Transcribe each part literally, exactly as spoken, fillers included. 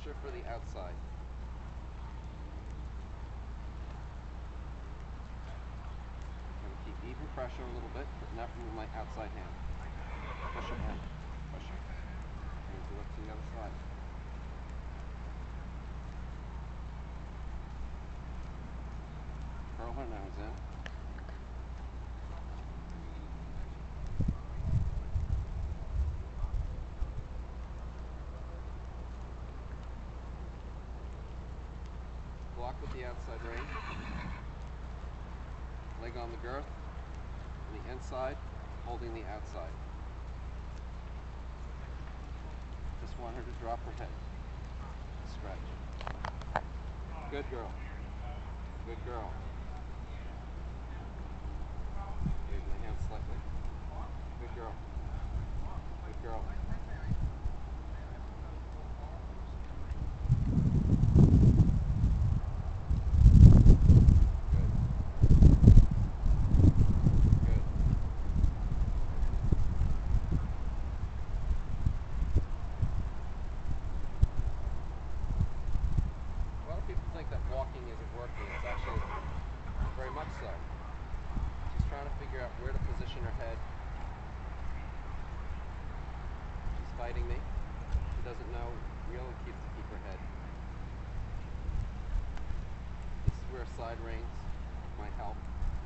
pressure for the outside. I'm going to keep even pressure a little bit, but not move my outside hand. Push it in. Push it. And do it to the other side. Curl her nose in. Block with the outside rein. Leg on the girth. On the inside, holding the outside. Just want her to drop her head. Stretch. Good girl. Good girl. Raise my hand slightly. Good girl. Good girl. Think that walking isn't working. It's actually very much so. She's trying to figure out where to position her head. She's fighting me. She doesn't know really keep to keep her head. This is where side reins might help.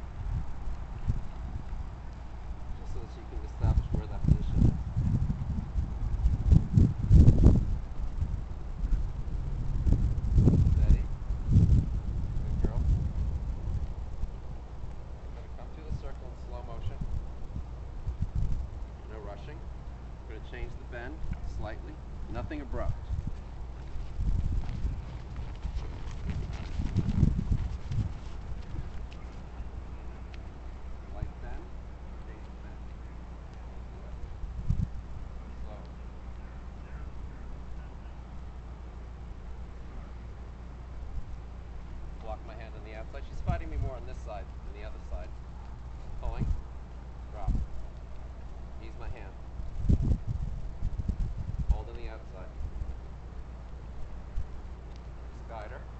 Just so that she can establish where that position is. I'm going to change the bend slightly, nothing abrupt. Light bend, change the bend. Slow. Block my hand on the outside. She's fighting me more on this side than the other side. Pulling, drop. Ease my hand. Hold on the outside. Just guide her.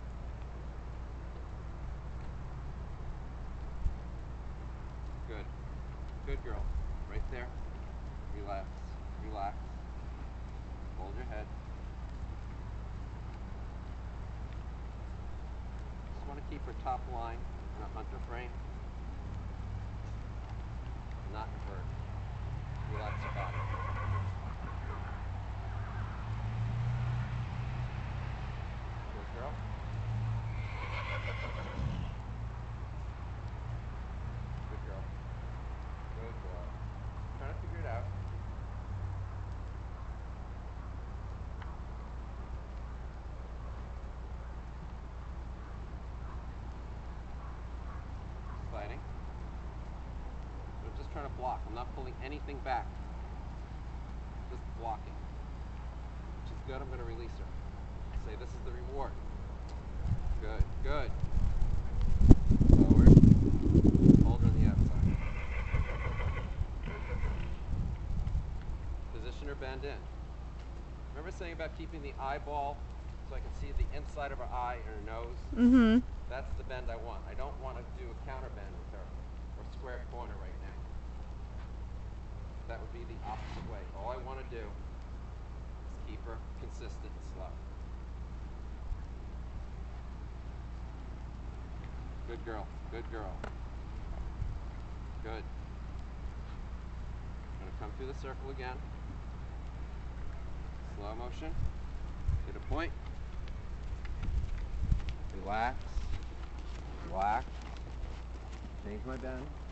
Good. Good girl. Right there. Relax. Relax. Hold your head. Just want to keep her top line in a hunter frame. Not invert. Relax your body. Good girl. Good girl. Good girl. Trying to figure it out. Fighting. I'm just trying to block. I'm not pulling anything back. Just blocking. She's good. I'm going to release her. Say this is the reward. Good. Good. Forward. Hold her on the outside. Position her bend in. Remember saying about keeping the eyeball so I can see the inside of her eye and her nose? Mm-hmm. That's the bend I want. I don't want to do a counter bend with her or square corner right now. That would be the opposite way. All I want to do is keep her consistent and slow. Good girl. Good girl. Good. I'm going to come through the circle again. Slow motion. Get a point. Relax. Relax. Change my bend.